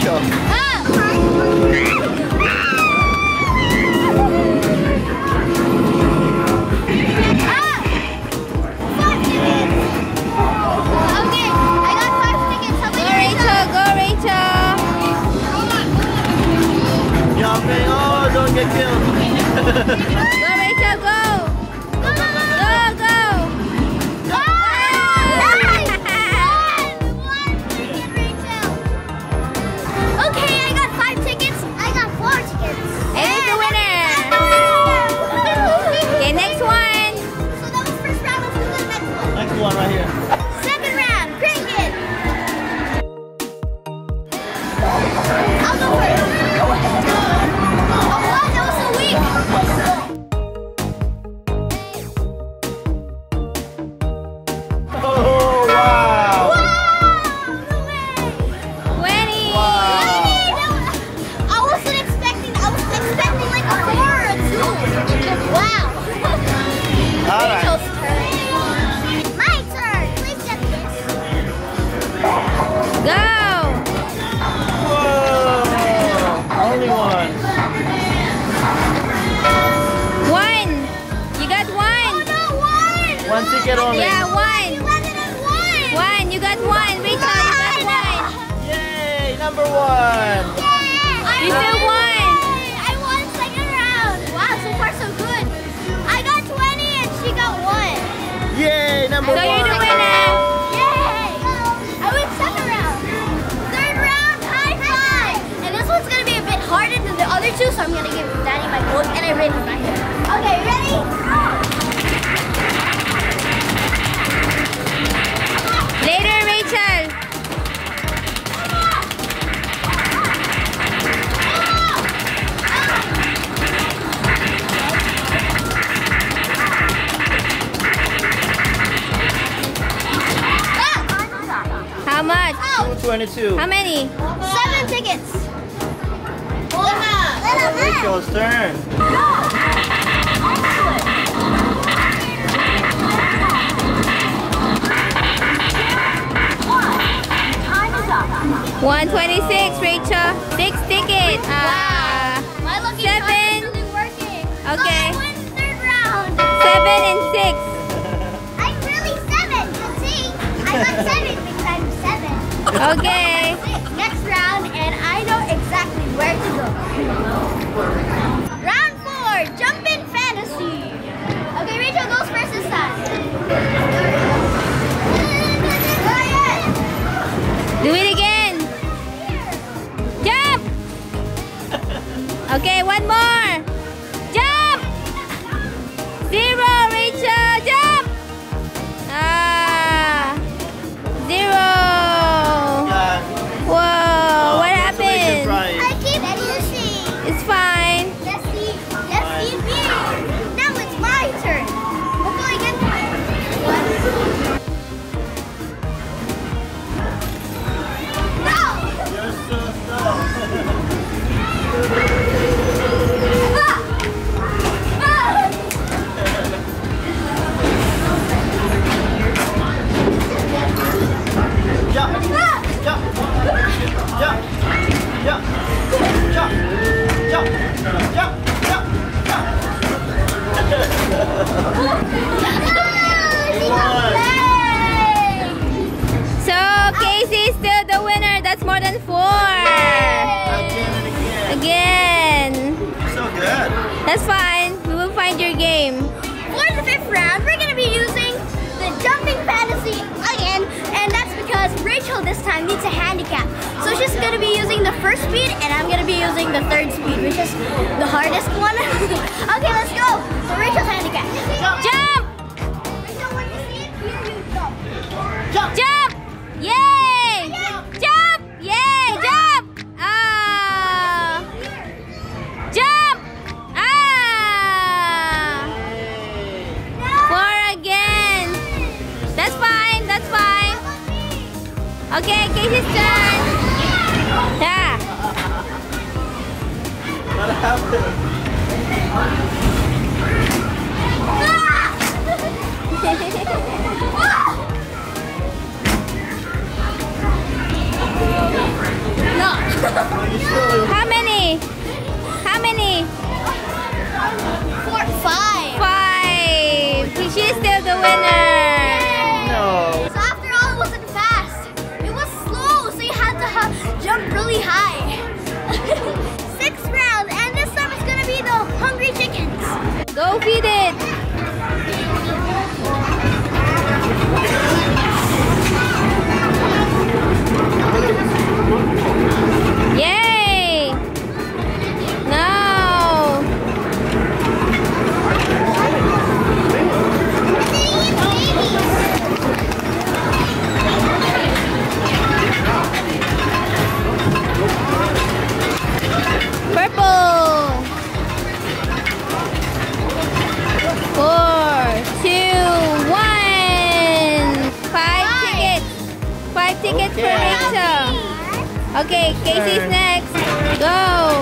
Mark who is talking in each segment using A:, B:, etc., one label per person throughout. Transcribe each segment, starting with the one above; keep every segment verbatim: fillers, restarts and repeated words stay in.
A: Rachel. Oh, don't get killed.
B: Go, Rachel, go. Go, go, go. Go, go.
C: Go. Nice. One, one ticket, Rachel. Okay, I got five tickets. I got four tickets.
B: And it's the winner. Okay, next one.
C: So that was first round. Let's do the next one.
A: Next one right here.
C: Second round, cricket. I'll go first.
A: One ticket only.
B: Yeah, one.
C: one.
B: One. You got one. Rachel, you got one.
A: Yay, number one.
C: Yay.
B: You still won.
C: I won second round. Wow, so far so good. I got twenty and she got one.
A: Yay, number
B: so
A: one.
B: So you're the winner.
C: Yay. I win second round. Third round, high five. And this one's going to be a bit harder than the other two, so I'm going to give Daddy my book and I written right here. Okay, ready?
B: Later, Rachel. How much?
A: two twenty-two.
B: How many?
C: Seven tickets.
A: Rachel's turn.
B: one twenty-six, Rachel. Six tickets. Ah.
C: My lucky
B: Seven.
C: really working.
B: Okay.
C: So I win third round.
B: Seven and six.
C: I'm really seven. See, I got seven because I'm seven.
B: Okay.
C: Next round, and I know exactly where to go. Round four, jump in fantasy. Okay, Rachel goes first this time.
B: Do it again. Jump. Okay, one more. Jump. Zero, Rachel. Jump. Ah. Zero. Whoa, what happened?
C: I keep losing.
B: It's fine.
C: Let's see. Let's see me. Now it's my turn. Hopefully I get no.
A: You're so slow.
C: Ah. Ah.
A: Jump.
C: Ah.
A: Jump. Jump. Jump. Jump. Jump. Jump. Jump.
B: So, Kaycee is still the winner. That's more than four.
A: Again and again.
B: Again.
A: So good.
B: That's fine. We will find your game.
C: For the fifth round, we're going to be using the jumping fantasy again, and that's because Rachel this time needs a handicap. So she's going to be using the first speed, and I'm going to be using the third speed, which is the hardest one. Okay, let's go. So Rachel's handicap.
A: Jump.
B: Jump!
C: Rachel, when you see it, you, you jump.
A: Jump.
B: Jump! Yay! Jump! Yay! Jump! Ah! Jump! Ah! Four again. That's fine. That's fine. Okay, Kaycee's turn. Yeah.
A: What happened?
B: How many? How many?
C: Four, five.
B: Five. She's still the winner.
A: No.
C: So after all, it wasn't fast. It was slow, so you had to uh, jump really high. Sixth round, and this time it's gonna be the hungry chickens.
B: Go feed it. Yay! No. Purple. Four, two, one. Five tickets. Five tickets for
A: Okay.
B: Rachel. Okay, Kaycee's next. Go.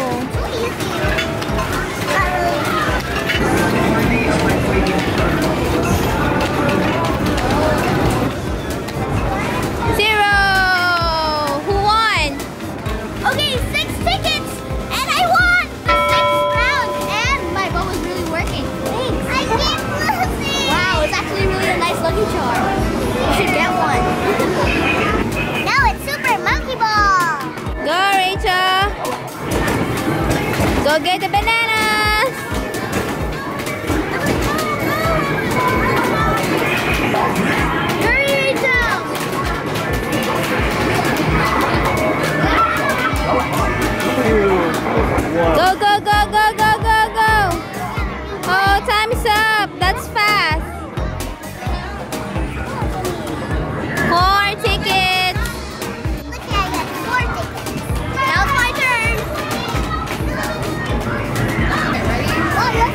B: Zero. Who won?
C: Okay, six tickets, and I won the sixth round, and my bow was really working. Thanks. I keep losing. Wow, it's actually really a nice lucky charm. You should get one. No, it's Super Monkey Ball.
B: Go, Rachel. Go get the bananas.
C: Hurry, Rachel.
B: Go, go, go, go, go, go, go. Oh, time's up. That's fast. Four tickets.
C: Look, I got four tickets. Now it's my turn. Oh, yes,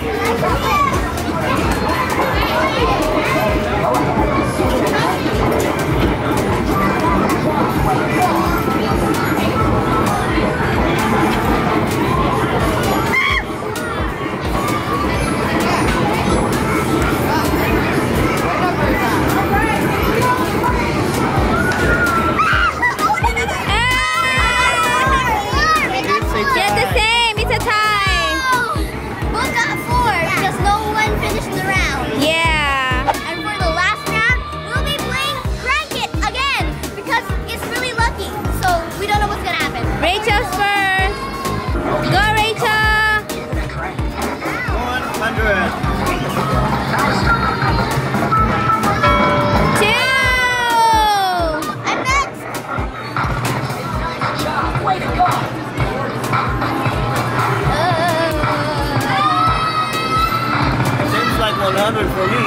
B: Get the same. It's a tie.
C: Both got four because no one finished the round.
B: Yeah.
C: And for the last round, we'll be playing Crank It again because it's really lucky. So we don't know what's gonna happen.
B: Rachel's first. Go, Rachel.
A: one hundred.
B: Two.
C: I'm next.
A: Seems like one hundred for me.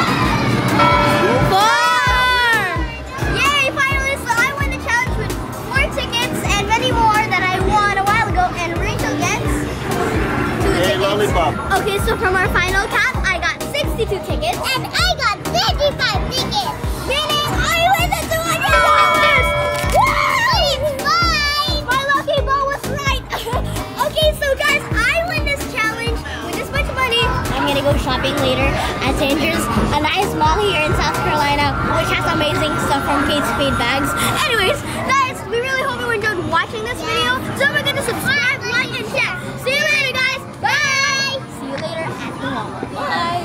B: Four.
C: Yay! Finally, so I won the challenge with four tickets and many more that I won a while ago. And Rachel gets two
A: Hey,
C: tickets.
A: lollipop.
C: Okay, so from our final count, I got sixty-two tickets. And I got fifty-five tickets. Meaning I win the two hundred dollars! Bye! My lucky ball was right. Okay, so guys, I win this challenge with this much money. I'm gonna go shopping later at Sandra's, a nice mall here in South Carolina, which has amazing stuff from Kate Spade bags. Anyways, guys, we really hope you enjoyed watching this video. So don't forget to subscribe, like, and share. See you later, guys. Bye! See you later at the mall. Bye!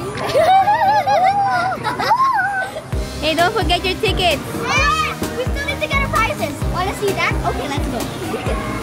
B: Hey, don't forget your tickets.
C: Alright, we still need to get our prizes. Wanna see that? Okay, let's go.